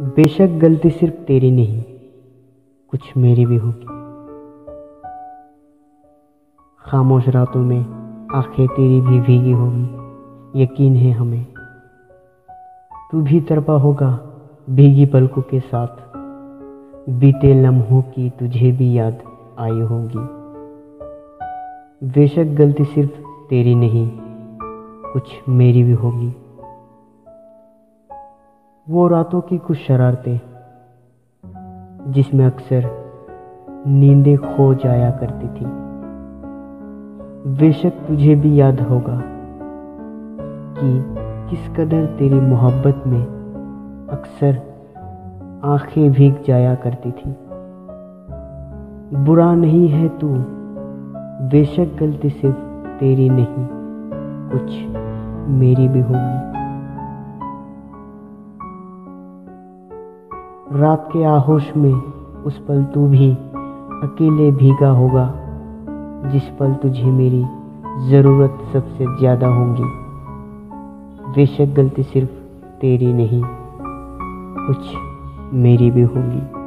बेशक गलती सिर्फ तेरी नहीं, कुछ मेरी भी होगी। खामोश रातों में आंखें तेरी भी भीगी होगी, यकीन है हमें। तू भी तड़पा होगा भीगी पलकों के साथ, बीते लम्हों की तुझे भी याद आई होगी। बेशक गलती सिर्फ तेरी नहीं, कुछ मेरी भी होगी। वो रातों की कुछ शरारतें जिसमें अक्सर नींदें खो जाया करती थी। बेशक तुझे भी याद होगा कि किस कदर तेरी मोहब्बत में अक्सर आंखें भीग जाया करती थी। बुरा नहीं है तू, बेशक गलती सिर्फ तेरी नहीं, कुछ मेरी भी होगी। रात के आहोश में उस पल तू भी अकेले भीगा होगा, जिस पल तुझे मेरी ज़रूरत सबसे ज़्यादा होगी। बेशक गलती सिर्फ तेरी नहीं, कुछ मेरी भी होगी।